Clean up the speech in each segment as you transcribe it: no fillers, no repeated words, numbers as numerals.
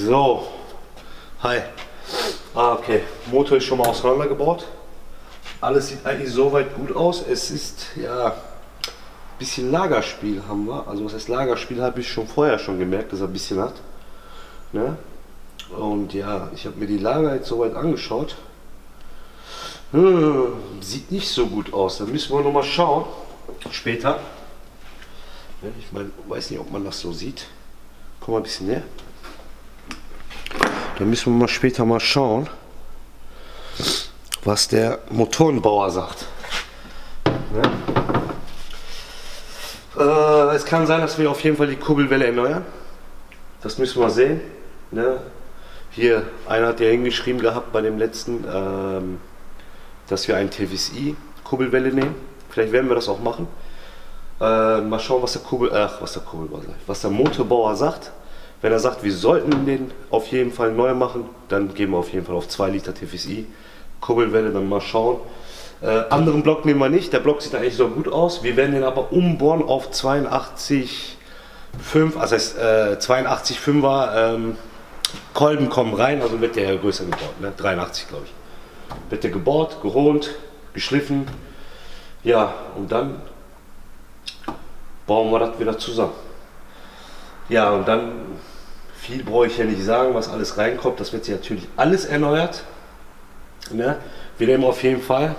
So, hi. Okay, Motor ist schon mal auseinandergebaut. Alles sieht eigentlich soweit gut aus. Es ist ja ein bisschen Lagerspiel haben wir. Also was heißt Lagerspiel, habe ich vorher schon gemerkt, dass er ein bisschen hat. Ne? Und ja, ich habe mir die Lager jetzt soweit angeschaut. Sieht nicht so gut aus. Da müssen wir noch mal schauen. Später. Ich meine, weiß nicht, ob man das so sieht. Komm mal ein bisschen näher. Da müssen wir mal später mal schauen, was der Motorenbauer sagt. Ne? Es kann sein, dass wir auf jeden Fall die Kurbelwelle erneuern. Das müssen wir sehen. Ne? Hier, einer hat ja hingeschrieben gehabt bei dem letzten, dass wir einen TVSI Kurbelwelle nehmen. Vielleicht werden wir das auch machen. Mal schauen, was der Motorbauer sagt. Wenn er sagt, wir sollten den auf jeden Fall neu machen, dann gehen wir auf jeden Fall auf 2 Liter TVSI Kurbelwelle, dann mal schauen. Anderen Block nehmen wir nicht, der Block sieht eigentlich so gut aus. Wir werden den aber umbohren auf 82,5, also heißt 82,5er Kolben kommen rein, also wird der ja größer gebaut, ne? 83 glaube ich. Wird der gebaut, geholt, geschliffen, ja, und dann bauen wir das wieder zusammen. Ja, und dann, viel brauche ich ja nicht sagen, was alles reinkommt, das wird sich natürlich alles erneuert. Ne? Wir nehmen auf jeden Fall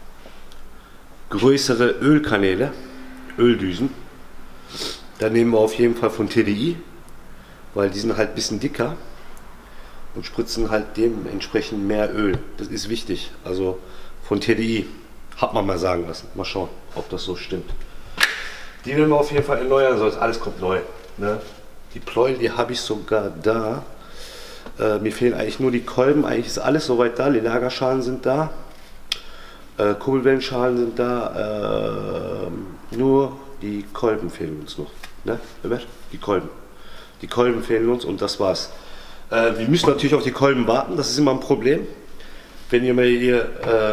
größere Ölkanäle, Öldüsen. Da nehmen wir auf jeden Fall von TDI, weil die sind halt ein bisschen dicker und spritzen halt dementsprechend mehr Öl. Das ist wichtig, also von TDI, hat man mal sagen lassen. Mal schauen, ob das so stimmt. Die werden wir auf jeden Fall erneuern, sonst alles kommt neu. Ne? Die Pleuel, die habe ich sogar da. Mir fehlen eigentlich nur die Kolben. Eigentlich ist alles soweit da. Die Lagerschalen sind da. Kurbelwellenschalen sind da. Nur die Kolben fehlen uns noch. Ne? Die Kolben. Die Kolben fehlen uns und das war's. Wir müssen natürlich auf die Kolben warten. Das ist immer ein Problem. Wenn ihr mir hier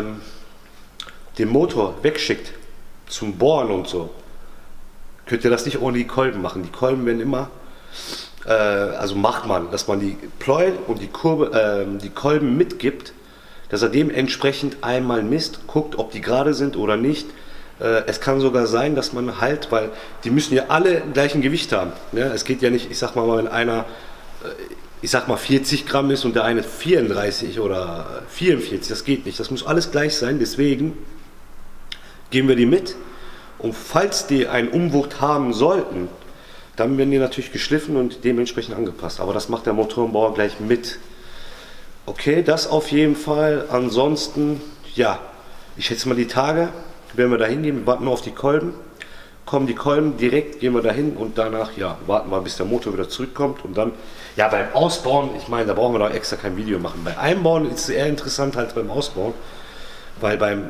den Motor wegschickt zum Bohren und so, könnt ihr das nicht ohne die Kolben machen. Die Kolben werden immer, also macht man, dass man die Pleuel und die Kolben mitgibt, dass er dementsprechend einmal misst, guckt, ob die gerade sind oder nicht. Es kann sogar sein, dass man halt, weil die müssen ja alle gleichen Gewicht haben. Ne? Es geht ja nicht, ich sag mal, wenn einer, ich sag mal 40 Gramm ist und der eine 34 oder 44, das geht nicht. Das muss alles gleich sein, deswegen geben wir die mit. Und falls die einen Umwucht haben sollten, dann werden die natürlich geschliffen und dementsprechend angepasst. Aber das macht der Motorenbauer gleich mit. Okay, das auf jeden Fall. Ansonsten, ja, ich schätze mal die Tage, werden wir da hingehen, wir warten nur auf die Kolben. Kommen die Kolben, direkt gehen wir dahin und danach, ja, warten wir, bis der Motor wieder zurückkommt. Und dann, ja, beim Ausbauen, ich meine, da brauchen wir doch extra kein Video machen. Bei Einbauen ist es eher interessant als beim Ausbauen, weil beim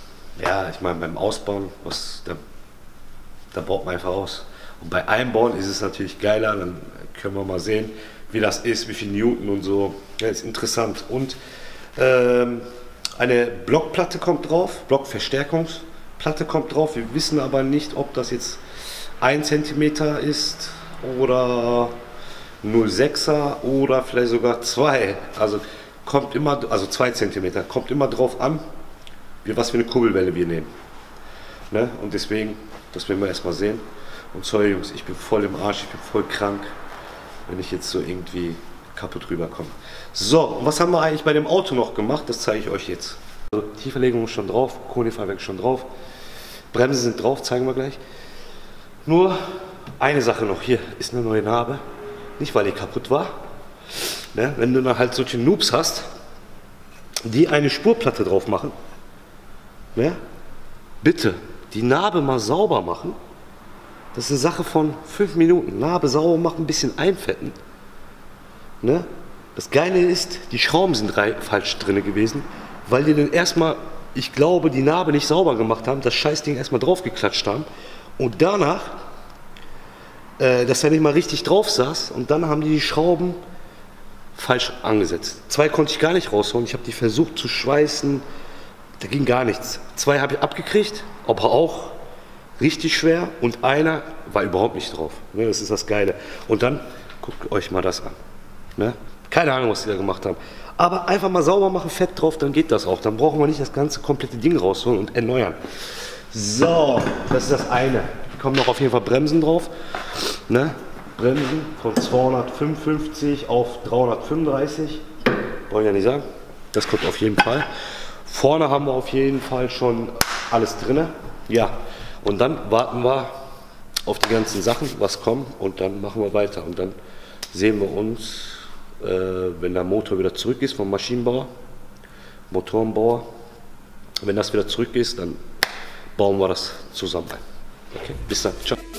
Ausbauen, da baut man einfach aus. Und bei Einbauen ist es natürlich geiler, dann können wir mal sehen, wie das ist, wie viel Newton und so. Ja, ist interessant. Und eine Blockplatte kommt drauf, Blockverstärkungsplatte kommt drauf. Wir wissen aber nicht, ob das jetzt 1 cm ist oder 0,6er oder vielleicht sogar 2. Also kommt immer, also 2 cm, kommt immer drauf an, was für eine Kurbelwelle wir nehmen. Ne? Und deswegen, das werden wir erstmal sehen. Und sorry Jungs, ich bin voll im Arsch, ich bin voll krank, wenn ich jetzt so irgendwie kaputt rüberkomme. So, und was haben wir eigentlich bei dem Auto noch gemacht? Das zeige ich euch jetzt. Also, Tieferlegung ist schon drauf, Konifahrwerk schon drauf, Bremsen sind drauf, zeigen wir gleich. Nur eine Sache noch, hier ist eine neue Narbe. Nicht, weil die kaputt war. Ne? Wenn du dann halt solche Noobs hast, die eine Spurplatte drauf machen, ne? Bitte die Narbe mal sauber machen. Das ist eine Sache von 5 Minuten. Narbe sauber machen, ein bisschen einfetten. Ne? Das Geile ist, die Schrauben sind falsch drin gewesen, weil die dann erstmal, ich glaube, die Narbe nicht sauber gemacht haben, das Scheißding erstmal drauf geklatscht haben und danach, dass er nicht mal richtig drauf saß und dann haben die Schrauben falsch angesetzt. 2 konnte ich gar nicht rausholen, ich habe die versucht zu schweißen, da ging gar nichts. 2 habe ich abgekriegt, aber auch richtig schwer und einer war überhaupt nicht drauf. Das ist das Geile. Und dann guckt euch mal das an. Ne? Keine Ahnung, was die da gemacht haben. Aber einfach mal sauber machen, Fett drauf, dann geht das auch. Dann brauchen wir nicht das ganze komplette Ding rausholen und erneuern. So, das ist das eine. Da kommen noch auf jeden Fall Bremsen drauf. Ne? Bremsen von 255 auf 335. Wollen ja nicht sagen. Das kommt auf jeden Fall. Vorne haben wir auf jeden Fall schon alles drin. Ja, und dann warten wir auf die ganzen Sachen, was kommt, und dann machen wir weiter. Und dann sehen wir uns, wenn der Motor wieder zurück ist vom Maschinenbauer, Motorenbauer. Wenn das wieder zurück ist, dann bauen wir das zusammen ein. Okay, bis dann. Ciao.